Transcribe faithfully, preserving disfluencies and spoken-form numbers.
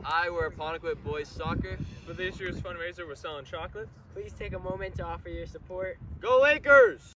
Hi, we're Apponequet Boys Soccer. For this year's fundraiser, we're selling chocolates. Please take a moment to offer your support. Go Lakers!